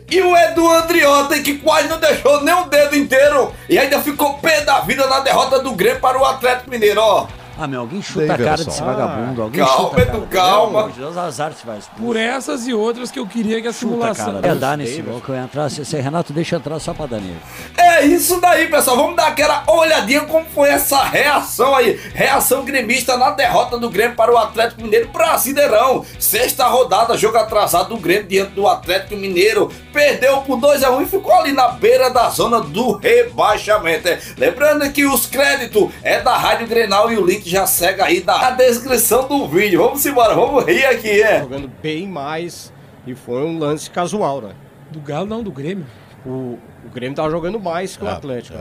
E o Edu Andriota, que quase não deixou nem o dedo inteiro e ainda ficou pé da vida na derrota do Grêmio para o Atlético Mineiro, ó. Ah, meu, alguém chuta a cara desse vagabundo. Alguém calma, chuta Edu, calma. Deus, azar se vai expulso. Por essas e outras que eu queria que a simulação... Ia dar nesse gol que eu ia entrar. Se Renato deixa entrar só pra dar nele. É isso daí, pessoal. Vamos dar aquela olhadinha como foi essa reação aí. Reação gremista na derrota do Grêmio para o Atlético Mineiro Brasileirão. Sexta rodada, jogo atrasado do Grêmio diante do Atlético Mineiro. Perdeu por 2-1 e ficou ali na beira da zona do rebaixamento. Lembrando que os créditos é da Rádio Grenal e o link já segue aí na descrição do vídeo. Vamos embora, vamos rir aqui, Jogando bem mais e foi um lance casual, né? Do Galo não, do Grêmio. O Grêmio tava jogando mais que o Atlético.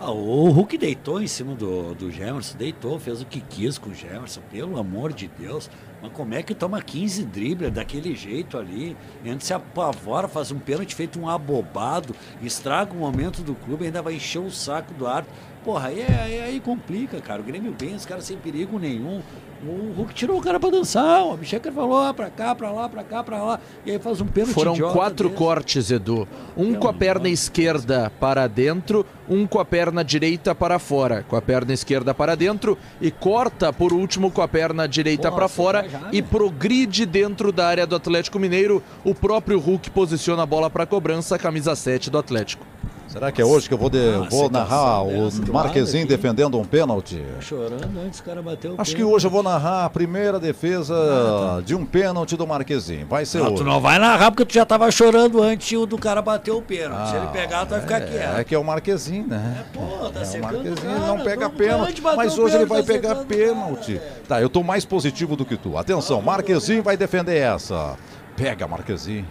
O Hulk deitou em cima do Gemerson, deitou, fez o que quis com o Gemerson, pelo amor de Deus. Mas como é que toma 15 dribles daquele jeito ali? Ainda se apavora, faz um pênalti feito um abobado, estraga o momento do clube, ainda vai encher o saco do árbitro. Porra, aí complica, cara. O Grêmio bem, os caras sem perigo nenhum. O Hulk tirou o cara pra dançar. O Abchecker falou pra cá, pra lá, pra cá, pra lá. E aí faz um pênalti. Foram 4 cortes, Edu. Um com a perna esquerda para dentro, um com a perna direita para fora. Com a perna esquerda para dentro e corta por último com a perna direita para fora e progride dentro da área do Atlético Mineiro. O próprio Hulk posiciona a bola para cobrança, camisa 7 do Atlético. Será que é hoje que eu vou narrar o Marquezinho defendendo um pênalti? Chorando antes o cara bateu o Acho que hoje eu vou narrar a primeira defesa de um pênalti do Marquezinho. Vai ser hoje. Tu não vai narrar porque tu já tava chorando antes do cara bater o pênalti. Se ele pegar, tu vai ficar quieto. É que é o Marquezinho, né? Tá o Marquezinho cara, ele não pega pênalti, mas hoje ele vai pegar pênalti. Tá, eu tô mais positivo do que tu. Atenção, Marquezinho vai defender essa. Pega, Marquezinho.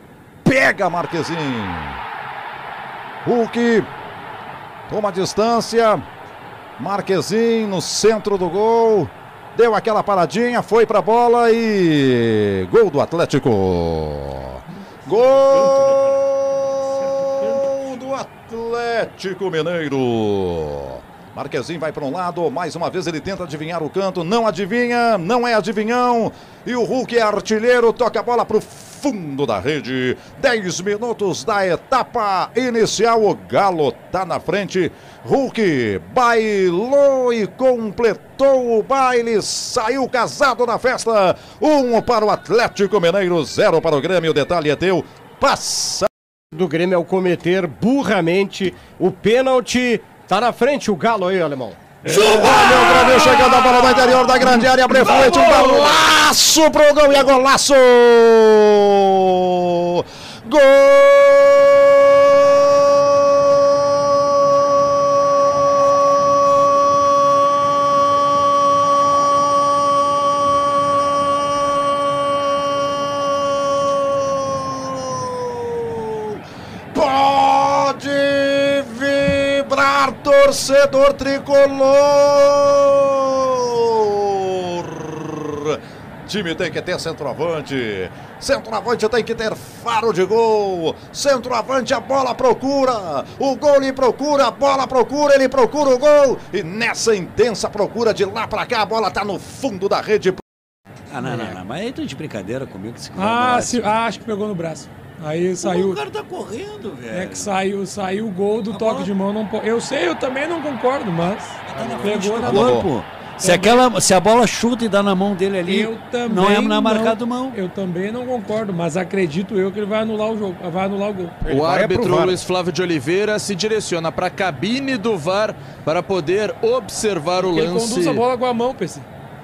Pega, Marquezinho. Hulk toma distância, Marquezinho no centro do gol, deu aquela paradinha, foi pra bola e gol do Atlético. Gol do Atlético Mineiro. Marquezinho vai para um lado, mais uma vez ele tenta adivinhar o canto, não adivinha, não é adivinhão. E o Hulk é artilheiro, toca a bola para o fundo da rede. 10 minutos da etapa inicial, o Galo tá na frente. Hulk bailou e completou o baile, saiu casado na festa. 1 para o Atlético Mineiro, 0 para o Grêmio. O detalhe é teu, passa. Do Grêmio ao cometer burramente o pênalti. Tá na frente o Galo aí, alemão. Olha o Grêmio chegando a bola no interior da grande área, abre frente, um golaço pro gol e é golaço! Gol! Pode vibrar, torcedor tricolor! Time tem que ter centroavante. Centroavante tem que ter faro de gol. Centroavante, a bola procura. O gol ele procura, a bola procura, ele procura o gol. E nessa intensa procura de lá pra cá, a bola tá no fundo da rede. Não, mas aí tá de brincadeira comigo. Acho que pegou no braço. Aí saiu. O cara tá correndo, velho. É que saiu o gol do toque de mão. Não, eu sei, eu também não concordo, mas pegou na corpo. Se a bola chuta e dá na mão dele ali, não é na marcado mão. Eu também não concordo, mas acredito eu que ele vai anular o jogo, vai anular o gol. O árbitro Luiz Flávio de Oliveira se direciona para a cabine do VAR para poder observar o lance. Ele conduz a bola com a mão, PC.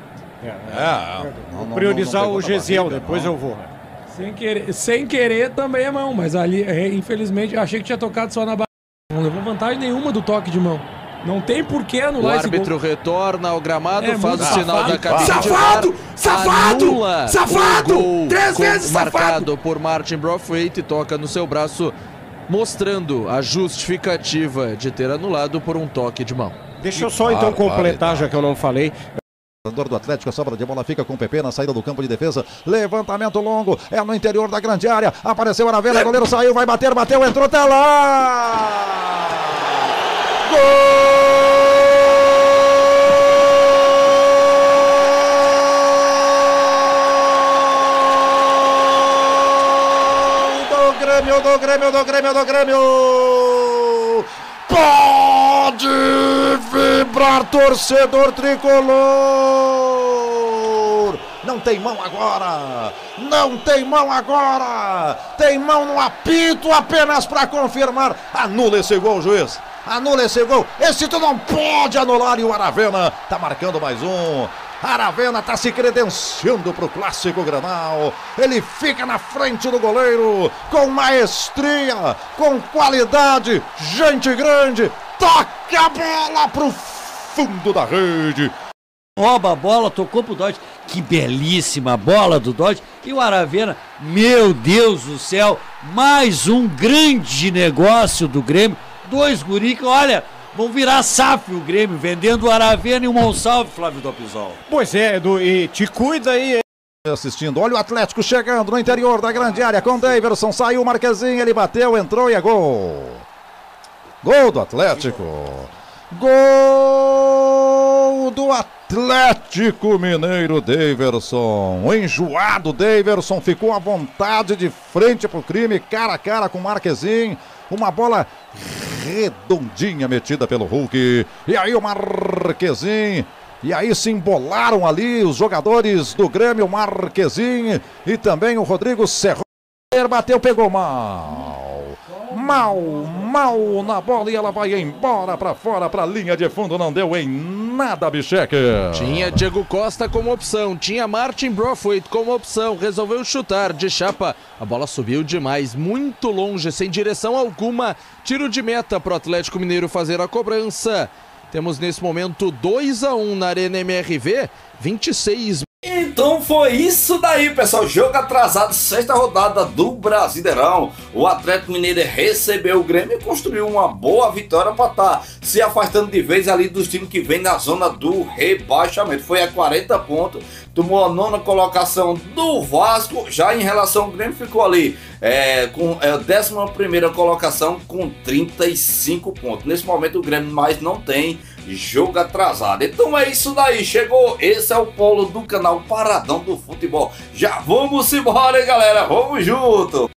Vou priorizar o Gesiel, depois eu vou. Sem querer também é mão, mas ali, infelizmente, achei que tinha tocado só na barra. Não levou vantagem nenhuma do toque de mão. Não tem por que anular esse gol. O árbitro retorna ao gramado, faz o sinal da cabine Safado! de VAR, Safado! anula Safado! o gol 3 vezes marcado por Martin Braithwaite e toca no seu braço, mostrando a justificativa de ter anulado por um toque de mão. Deixa eu só então completar, já que eu não falei. Do Atlético, a sobra de bola fica com o PP na saída do campo de defesa. Levantamento longo, é no interior da grande área. Apareceu a Aravena, goleiro saiu, vai bater, bateu, entrou, tá lá! Gol! Do Grêmio do do Grêmio, do Grêmio, do Grêmio! Pode vibrar, torcedor tricolor! Não tem mão agora! Não tem mão agora! Tem mão no apito apenas para confirmar. Anula esse gol, juiz! Anula esse gol! Esse tu não pode anular e o Aravena tá marcando mais um. Aravena está se credenciando para o Clássico Grenal. Ele fica na frente do goleiro, com maestria, com qualidade, gente grande, toca a bola para o fundo da rede. Rouba a bola, tocou pro Dodge. Que belíssima bola do Dodge. E o Aravena, meu Deus do céu, mais um grande negócio do Grêmio. Dois guri que, olha, vão virar SAF o Grêmio, vendendo o Aravena e o Monsalve, Flávio Dopizol. Pois é, Edu, e te cuida aí, hein? Assistindo, olha o Atlético chegando no interior da grande área com Daverson, saiu o Marquezinho, ele bateu, entrou e é gol. Gol do Atlético. Gol do Atlético Mineiro, Daverson. O enjoado Daverson ficou à vontade de frente pro crime, cara a cara com o Marquezinho. Uma bola redondinha metida pelo Hulk. E aí o Marquezinho. E aí se embolaram ali os jogadores do Grêmio, Marquezinho e também o Rodrigo Serrão. Bateu, pegou mal na bola e ela vai embora pra fora, pra linha de fundo, não deu em nada, Bicheque. Tinha Diego Costa como opção, tinha Martin Braithwaite como opção, resolveu chutar de chapa, a bola subiu demais, muito longe, sem direção alguma, tiro de meta pro Atlético Mineiro fazer a cobrança. Temos nesse momento 2-1 na Arena MRV, 26. Então foi isso daí, pessoal. Jogo atrasado, sexta rodada do Brasileirão. O Atlético Mineiro recebeu o Grêmio e construiu uma boa vitória para estar se afastando de vez ali dos times que vem na zona do rebaixamento. Foi a 40 pontos, tomou a 9ª colocação do Vasco. Já em relação ao Grêmio, ficou ali com a 11ª colocação com 35 pontos. Nesse momento o Grêmio mais não tem jogo atrasado. Então é isso daí, chegou, esse é o polo do canal Paradão do Futebol. Já vamos embora, hein, galera, vamos junto!